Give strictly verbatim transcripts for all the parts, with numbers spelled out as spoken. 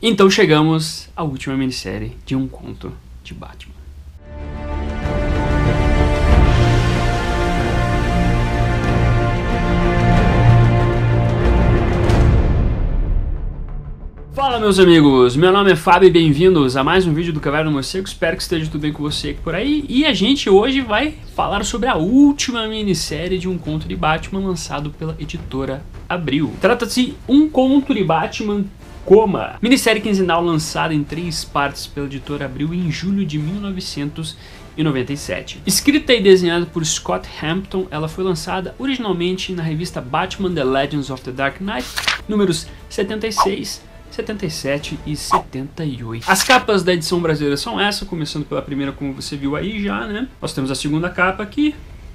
Então chegamos à última minissérie de Um Conto de Batman. Fala meus amigos, meu nome é Fábio e bem-vindos a mais um vídeo do Caverna do Morcego. Espero que esteja tudo bem com você aqui por aí. E a gente hoje vai falar sobre a última minissérie de Um Conto de Batman lançado pela editora Abril. Trata-se Um Conto de Batman Coma, minissérie quinzenal lançada em três partes pela editora Abril em julho de mil novecentos e noventa e sete. Escrita e desenhada por Scott Hampton, ela foi lançada originalmente na revista Batman The Legends of the Dark Knight, números setenta e seis, setenta e sete e setenta e oito. As capas da edição brasileira são essa, começando pela primeira, como você viu aí já, né? Nós temos a segunda capa aqui,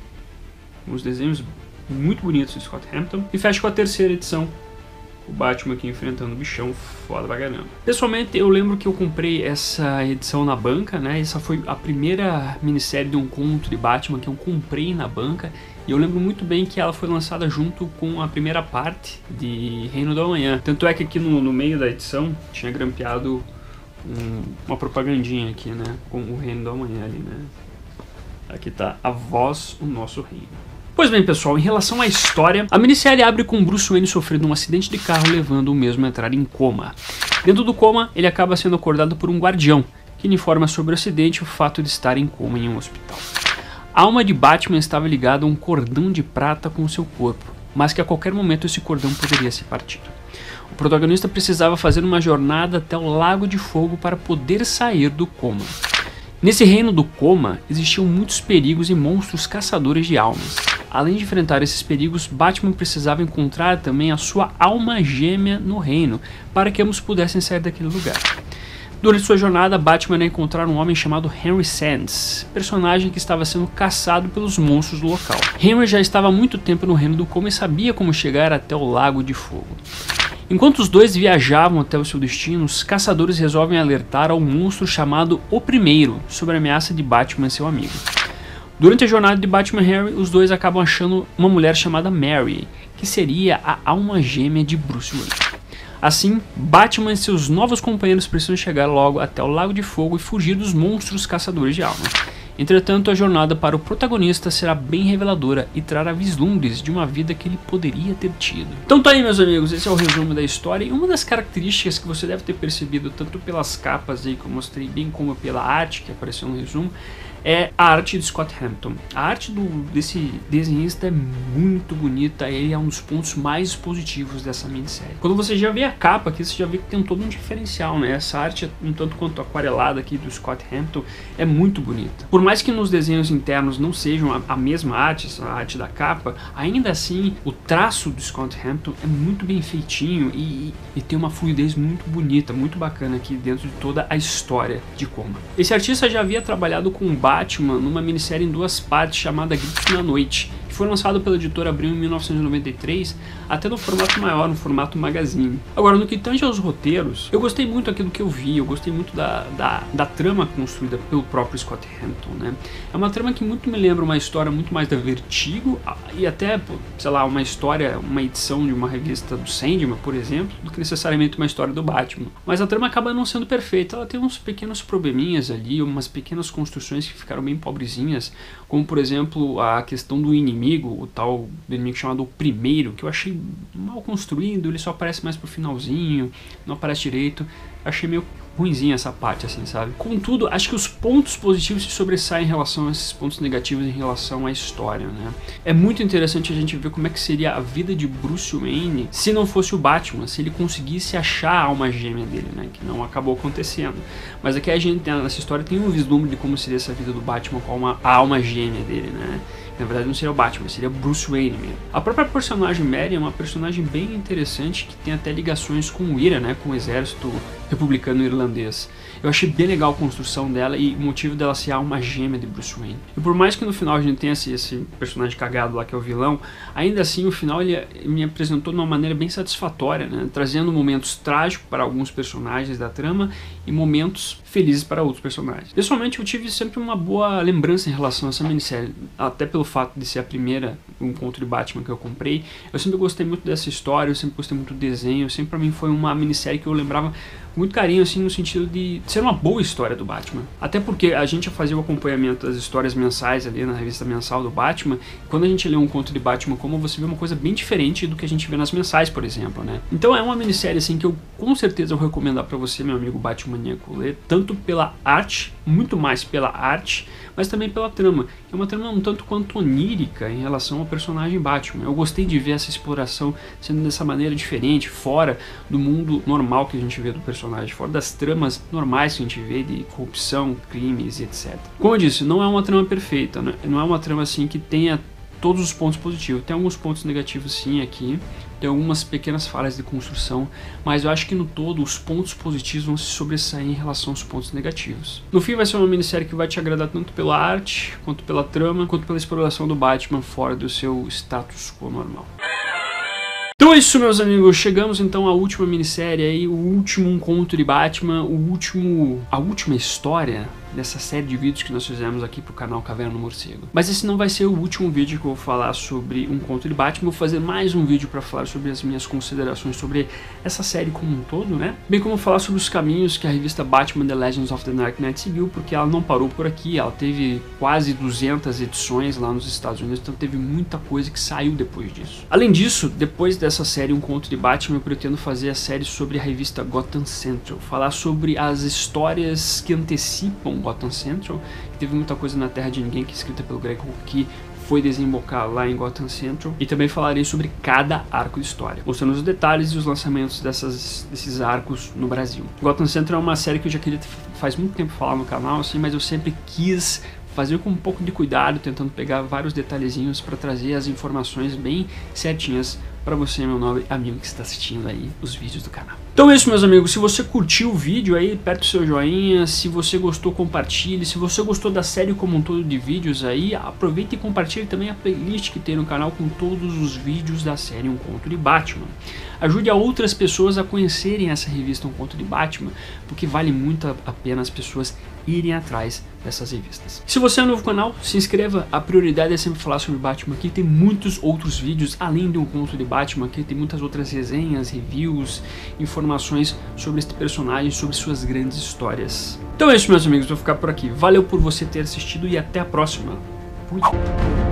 uns desenhos muito bonitos de Scott Hampton, e fecha com a terceira edição, o Batman aqui enfrentando o bichão foda pra caramba. Pessoalmente, eu lembro que eu comprei essa edição na banca, né? Essa foi a primeira minissérie de Um Conto de Batman que eu comprei na banca. E eu lembro muito bem que ela foi lançada junto com a primeira parte de Reino do Amanhã. Tanto é que aqui no, no meio da edição tinha grampeado um, uma propagandinha aqui, né? Com o Reino do Amanhã ali, né? Aqui tá A Voz, o Nosso Reino. Pois bem, pessoal, em relação à história, a minissérie abre com Bruce Wayne sofrendo um acidente de carro, levando o mesmo a entrar em coma. Dentro do coma, ele acaba sendo acordado por um guardião, que lhe informa sobre o acidente e o fato de estar em coma em um hospital. A alma de Batman estava ligada a um cordão de prata com seu corpo, mas que a qualquer momento esse cordão poderia ser partido. O protagonista precisava fazer uma jornada até o Lago de Fogo para poder sair do coma. Nesse reino do coma, existiam muitos perigos e monstros caçadores de almas. Além de enfrentar esses perigos, Batman precisava encontrar também a sua alma gêmea no reino, para que ambos pudessem sair daquele lugar. Durante sua jornada, Batman ia encontrar um homem chamado Henry Sands, personagem que estava sendo caçado pelos monstros do local. Henry já estava há muito tempo no reino do coma e sabia como chegar até o Lago de Fogo. Enquanto os dois viajavam até o seu destino, os caçadores resolvem alertar ao monstro chamado O Primeiro sobre a ameaça de Batman e seu amigo. Durante a jornada de Batman e Henry, os dois acabam achando uma mulher chamada Mary, que seria a alma gêmea de Bruce Wayne. Assim, Batman e seus novos companheiros precisam chegar logo até o Lago de Fogo e fugir dos monstros caçadores de almas. Entretanto, a jornada para o protagonista será bem reveladora e trará vislumbres de uma vida que ele poderia ter tido. Então tá aí, meus amigos, esse é o resumo da história, e uma das características que você deve ter percebido tanto pelas capas aí que eu mostrei, bem como pela arte que apareceu no resumo, é a arte de Scott Hampton. A arte do, desse desenhista é muito bonita, ele é um dos pontos mais positivos dessa minissérie. Quando você já vê a capa aqui, você já vê que tem todo um diferencial, né? Essa arte, um tanto quanto aquarelada aqui do Scott Hampton, é muito bonita. Por mais que nos desenhos internos não sejam a, a mesma arte, a arte da capa, ainda assim o traço do Scott Hampton é muito bem feitinho e, e tem uma fluidez muito bonita, muito bacana aqui dentro de toda a história de Coma. Esse artista já havia trabalhado com Batman numa minissérie em duas partes chamada Gritos na Noite, que foi lançado pela editora Abril em mil novecentos e noventa e três, até no formato maior, no formato magazine. Agora, no que tange aos roteiros, eu gostei muito aqui do que eu vi, eu gostei muito da, da, da trama construída pelo próprio Scott Hampton, né? É uma trama que muito me lembra uma história muito mais da Vertigo, e até, sei lá, uma história, uma edição de uma revista do Sandman, por exemplo, do que necessariamente uma história do Batman. Mas a trama acaba não sendo perfeita, ela tem uns pequenos probleminhas ali, umas pequenas construções que ficaram bem pobrezinhas, como por exemplo a questão do inimigo, o tal inimigo chamado O Primeiro, que eu achei mal construído, ele só aparece mais pro finalzinho, não aparece direito, achei meio ruinzinha essa parte, assim, sabe? Contudo, acho que os pontos positivos se sobressaem em relação a esses pontos negativos em relação à história, né? É muito interessante a gente ver como é que seria a vida de Bruce Wayne se não fosse o Batman, se ele conseguisse achar a alma gêmea dele, né? Que não acabou acontecendo. Mas aqui a gente, nessa história, tem um vislumbre de como seria essa vida do Batman com a, a alma gêmea dele, né? Na verdade não seria o Batman, seria Bruce Wayne mesmo. A própria personagem Mary é uma personagem bem interessante, que tem até ligações com o I R A, né, com o exército republicano irlandês. Eu achei bem legal a construção dela e o motivo dela ser a alma gêmea de Bruce Wayne. E por mais que no final a gente tenha esse, esse personagem cagado lá que é o vilão, ainda assim o final ele me apresentou de uma maneira bem satisfatória, né, trazendo momentos trágicos para alguns personagens da trama e momentos felizes para outros personagens. Pessoalmente eu tive sempre uma boa lembrança em relação a essa minissérie, até pelo fato de ser a primeira Um Conto de Batman que eu comprei. Eu sempre gostei muito dessa história, eu sempre gostei muito do desenho, sempre pra mim foi uma minissérie que eu lembrava muito carinho, assim, no sentido de ser uma boa história do Batman. Até porque a gente fazia o acompanhamento das histórias mensais ali na revista mensal do Batman, e quando a gente lê um conto de Batman como, você vê uma coisa bem diferente do que a gente vê nas mensais, por exemplo, né? Então é uma minissérie, assim, que eu com certeza vou recomendar pra você, meu amigo Batmaníaco, ler, tanto pela arte, muito mais pela arte, mas também pela trama, que é uma trama um tanto quanto onírica em relação ao personagem Batman. Eu gostei de ver essa exploração sendo dessa maneira diferente, fora do mundo normal que a gente vê do personagem, fora das tramas normais que a gente vê de corrupção, crimes e etcétera. Como eu disse, não é uma trama perfeita, né? Não é uma trama assim que tenha todos os pontos positivos. Tem alguns pontos negativos sim aqui, tem algumas pequenas falhas de construção, mas eu acho que no todo os pontos positivos vão se sobressair em relação aos pontos negativos. No fim vai ser uma minissérie que vai te agradar tanto pela arte, quanto pela trama, quanto pela exploração do Batman fora do seu status quo normal. Então é isso, meus amigos, chegamos então à última minissérie aí, o último conto de Batman, o último, a última história dessa série de vídeos que nós fizemos aqui pro canal Caverna do Morcego. Mas esse não vai ser o último vídeo que eu vou falar sobre um conto de Batman, eu vou fazer mais um vídeo para falar sobre as minhas considerações sobre essa série como um todo, né? Bem como falar sobre os caminhos que a revista Batman The Legends of the Dark Knight seguiu, porque ela não parou por aqui, ela teve quase duzentas edições lá nos Estados Unidos, então teve muita coisa que saiu depois disso. Além disso, depois dessa série Um Conto de Batman, eu pretendo fazer a série sobre a revista Gotham Central, falar sobre as histórias que antecipam Gotham Central, que teve muita coisa na Terra de Ninguém, que é escrita pelo Greg Hook, que foi desembocar lá em Gotham Central, e também falarei sobre cada arco de história, mostrando os detalhes e os lançamentos dessas, desses arcos no Brasil. Gotham Central é uma série que eu já queria faz muito tempo falar no canal, assim, mas eu sempre quis fazer com um pouco de cuidado, tentando pegar vários detalhezinhos para trazer as informações bem certinhas para você, meu nobre amigo que está assistindo aí os vídeos do canal. Então é isso, meus amigos, se você curtiu o vídeo aí, aperta o seu joinha, se você gostou, compartilhe, se você gostou da série como um todo de vídeos aí, aproveite e compartilhe também a playlist que tem no canal com todos os vídeos da série Um Conto de Batman. Ajude a outras pessoas a conhecerem essa revista Um Conto de Batman, porque vale muito a pena as pessoas irem atrás dessas revistas. Se você é novo no canal, se inscreva, a prioridade é sempre falar sobre Batman aqui, tem muitos outros vídeos, além de Um Conto de Batman aqui, tem muitas outras resenhas, reviews, informações sobre este personagem, sobre suas grandes histórias. Então é isso, meus amigos, vou ficar por aqui. Valeu por você ter assistido e até a próxima. Fui.